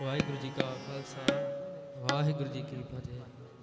वाहिगुरु जी का खालसा वाहिगुरु जी की फतेह।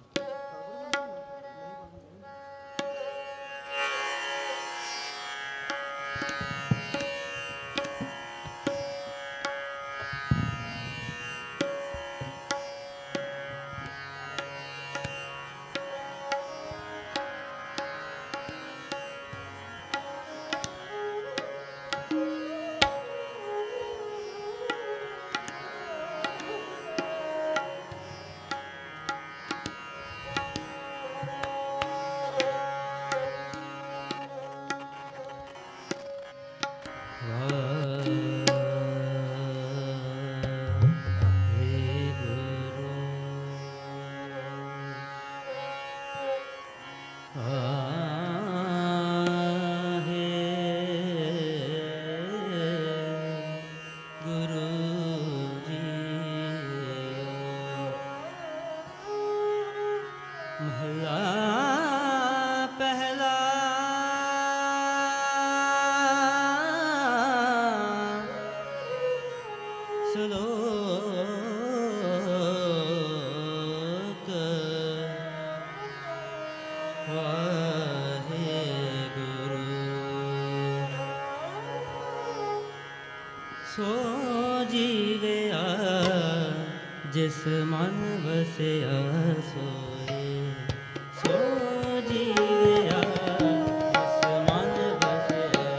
सो जीवया जिस मन बसया सोए, सो जीवया जिस मन बसया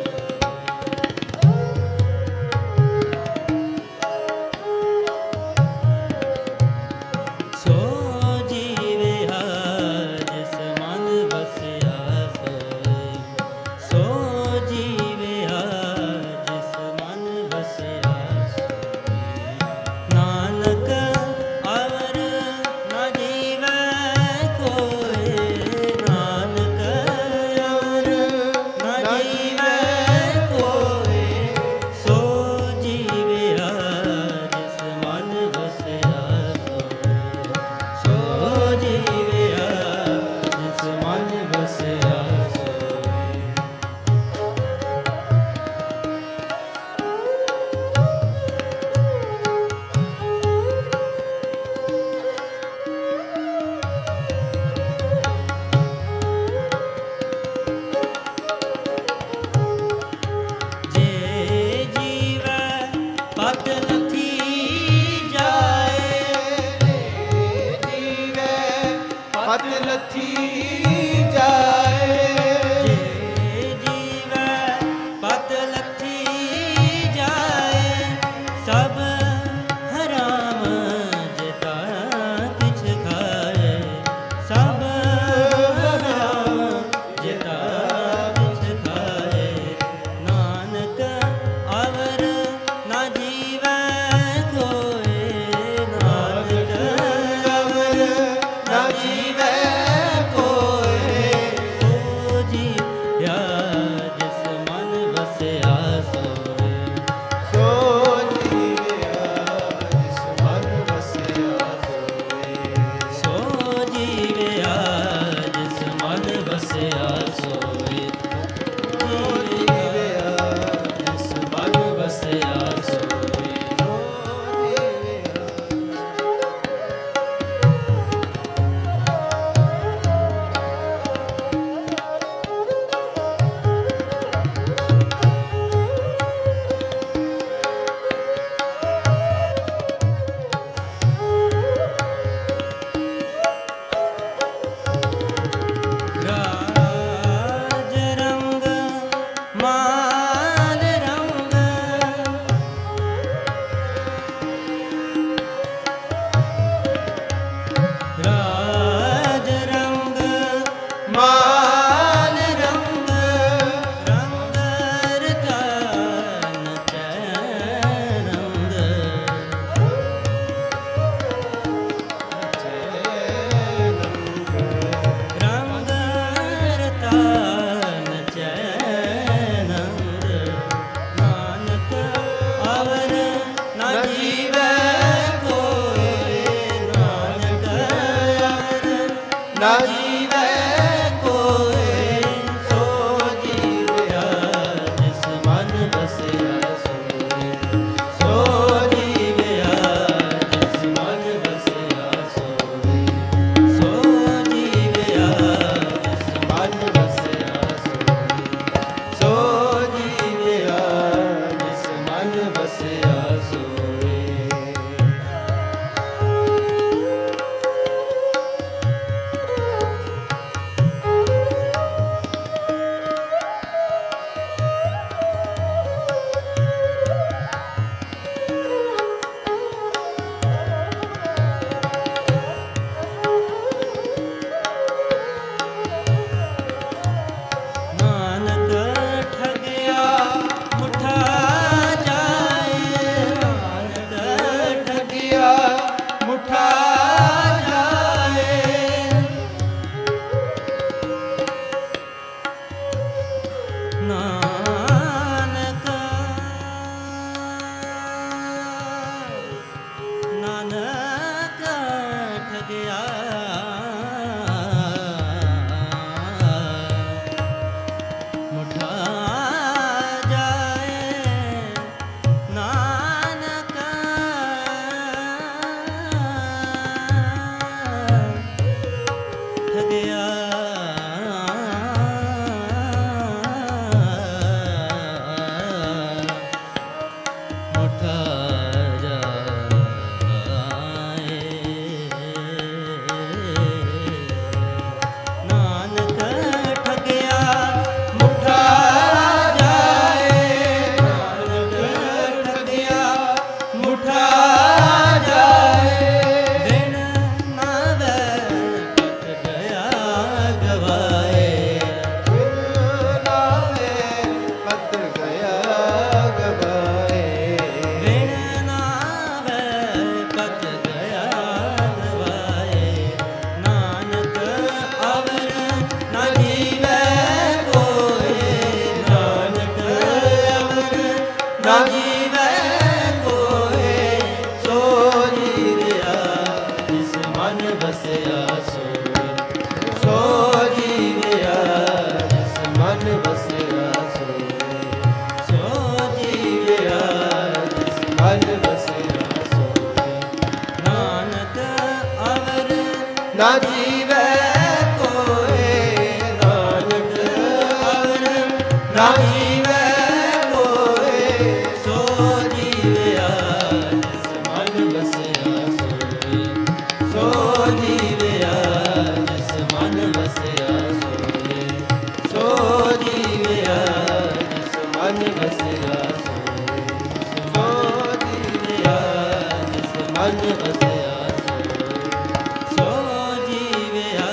सोए, सो जीवया जिस मन बसया सोए, सो जीवया जिस मन बसया सोए। नानक अवर न जीव ਨਾ ਜੀਵੈ ਕੋਇ, ਸੋ ਜੀਵਿਆ ਜਿਸ ਮਨ ਵਸਿਆ ਸੋਇ, ਸੋ ਜੀਵਿਆ ਜਿਸ ਮਨ ਵਸਿਆ ਸੋਇ, ਸੋ ਜੀਵਿਆ ਜਿਸ ਮਨ ਵਸਿਆ ਸੋਇ। ਨਾਨਕ ਅਵਰ ਨਾ ਜੀਵੈ ਕੋਇ, ਨਾਨਕ ਅਵਰ ਨਾ ਜੀਵੈ ਕੋਇ, ਸੋ ਜੀਵਿਆ ਜਿਸ ਮਨ ਵਸਿਆ ਸੋਇ, ਸੋ ਜੀਵਿਆ ਜਿਸ ਮਨ ਵਸਿਆ ਸੋਇ, ਸੋ ਜੀਵਿਆ ਜਿਸ ਮਨ ਵਸਿਆ ਸੋਇ, ਸੋ ਜੀਵਿਆ ਜਿਸ ਮਨ ਵਸਿਆ ਸੋਇ, ਸੋ ਜੀਵਿਆ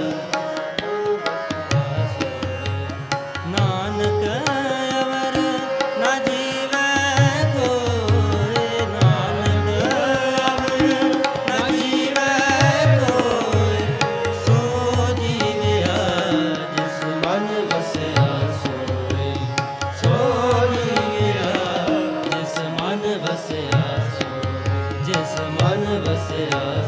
ਨਾਨਕ ਅਵਰ ਨਾ ਜੀਵੈ ਕੋਇ, ਨਾਨਕ ਅਵਰ ਨਾ ਜੀਵੈ ਕੋਇ, ਸੋ ਜੀਵਿਆ ਜਿਸ ਮਨ ਵਸਿਆ ਸੋਇ, ਸੋ ਜੀਵਿਆ ਜਿਸ ਮਨ ਵਸਿਆ ਸੋਇ, ਜਿਸ ਮਨ ਵਸਿਆ